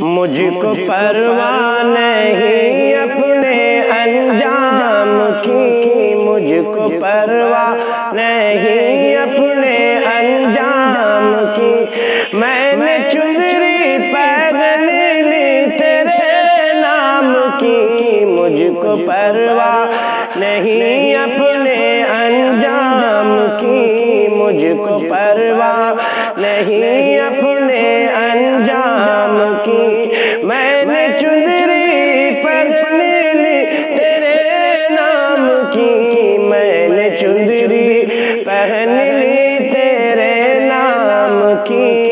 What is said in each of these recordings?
مجھ کو پرواہ نہیں اپنے انجام کی، مجھ کو پرواہ نہیں اپنے انجام کی، میں نے چنری پہن لی تیرے نام کی، مجھ کو پرواہ نہیں اپنے انجام کی، مجھ کو پرواہ نہیں اپنے انجام کی، میں نے چنری پہن لی تیرے نام کی، میں نے چنری پہن لی تیرے نام کی،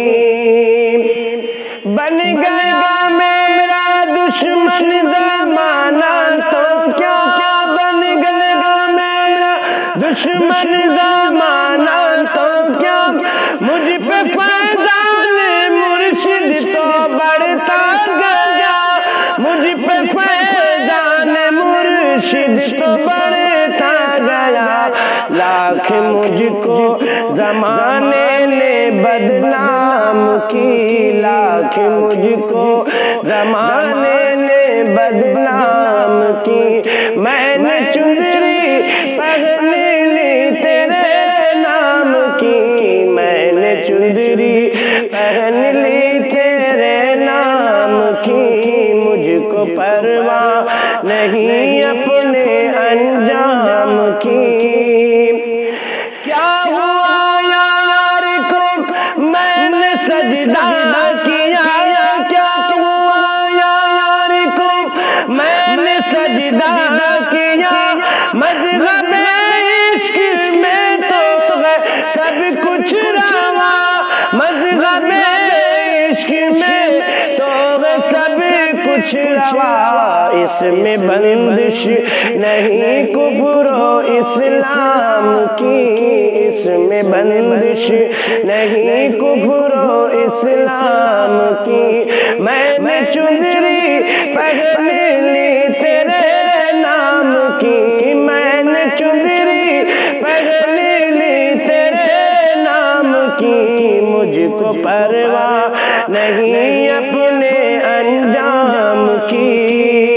بن گیا میرا دشمن زمانہ تو کیا، بن گیا میرا دشمن زمانہ تو کیا، مجھ پہ فیضان مرشد تو بڑھتا گیا، مجھ پہ فیضان مرشد تو بڑھتا گیا، لاکھ مجھ کو زمانے نے بدنام کی، لاکھ مجھ کو زمانے نے بدنام کی، میں نے چنری پہن لی تیرے نام کی، میں نے چنری پہن لی تیرے نام کی، مجھ کو پرواہ نہیں اپنے انجام کی، کیا ہوا یار کو میں نے سجدہ کیا، کیا ہوا یار کو میں نے سجدہ کیا، مذہب عشق میں تو ہے سب کچھ روا، مذہب عشق میں تو ہے سب کچھ روا، اس میں بندش نہیں کفر و اسلام کی، اس میں بندش نہیں کفر و اسلام کی، میں نے چنری پہن لی تیرے نام کی، میں نے چنری پہن لی تیرے نام کی، مجھ کو پرواہ نہیں اپنے انجام کی،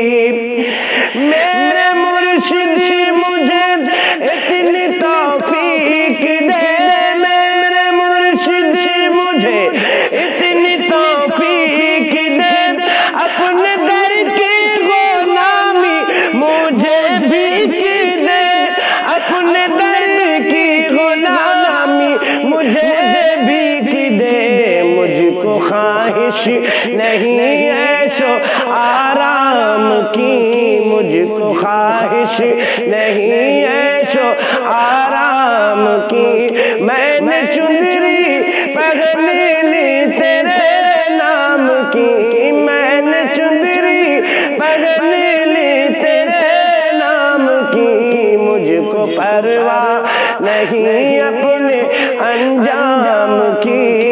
میرے مرشد مجھے اتنی توفیق دے، میرے مرشد مجھے اتنی توفیق دے، اپنے در کی غلامی مجھے بھی دے، اپنے در کی غلامی مجھے بھی دے، مجھ کو خواہش نہیں عیش و آرام کی، مجھ کو خواہش نہیں عیش و آرام کی، میں نے چنری پہن لی تیرے نام کی، میں نے چنری پہن لی تیرے نام کی، مجھ کو پرواہ نہیں اپنے انجام کی،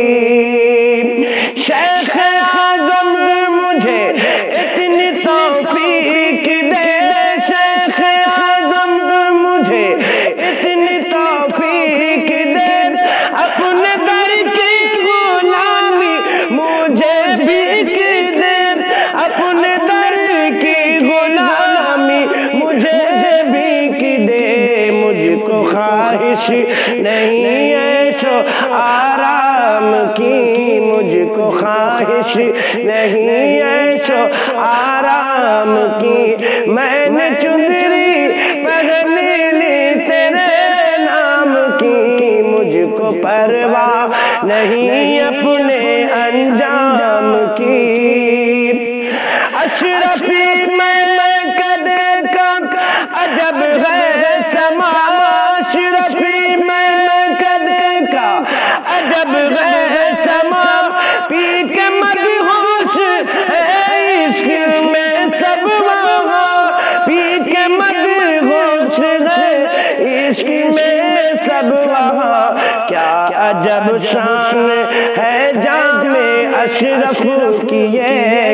شیخ اعظم مجھے اتنی توفیق دے، شیخ اعظم مجھے اتنی توفیق دے، اپنے در کی غلامی مجھے بھی دے، اپنے در کی غلامی مجھے بھی دے، مجھ کو خواہش نہیں عیش و آرام کی، مجھ کو خواہش نہیں عیش و آرام کی، میں نے چنری پہن لی تیرے نام کی، مجھ کو پرواہ نہیں اپنے انجام کی، اشرفی میں کدے کا عجب ہے سما، اشرفی میں کدے کا عجب ہے سما، پی کے مدہوش ہے عشق میں سب وہاں، پی کے مدہوش ہے عشق میں سب وہاں، کیا عجب شان ہے جام اشرف کی، یہ کیا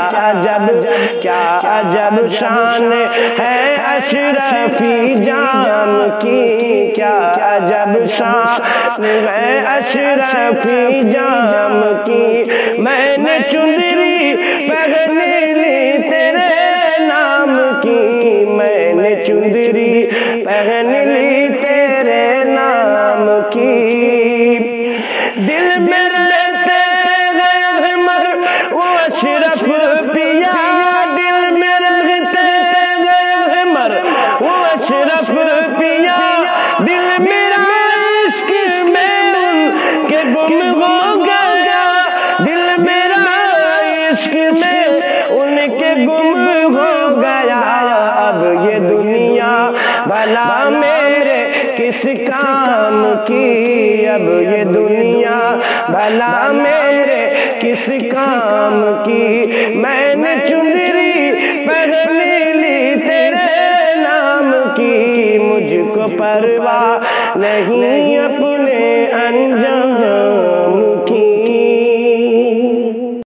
عجب شان ہے اشرفی جام کی، کیا عجب شان ہے اشرفی جام کی، میں نے چندری پہن لی تیرے نام کی، میں نے چندری پہن لی تیرے نام کی، دل میں رہتے گئے مر وہ اشرف پیا، دل میں رہتے گئے مر وہ اشرف پیا، دل میرا عشق میں ان کے گم ہو گیا، دل میرا عشق میں ان کے گم ہو گیا، اب یہ دنیا بھلا میرے کس کام کی، اب یہ دنیا بھلا میرے کس کام کی، میں نے چندری پہن لی تیرے نام کی، مجھ کو پرواہ نہیں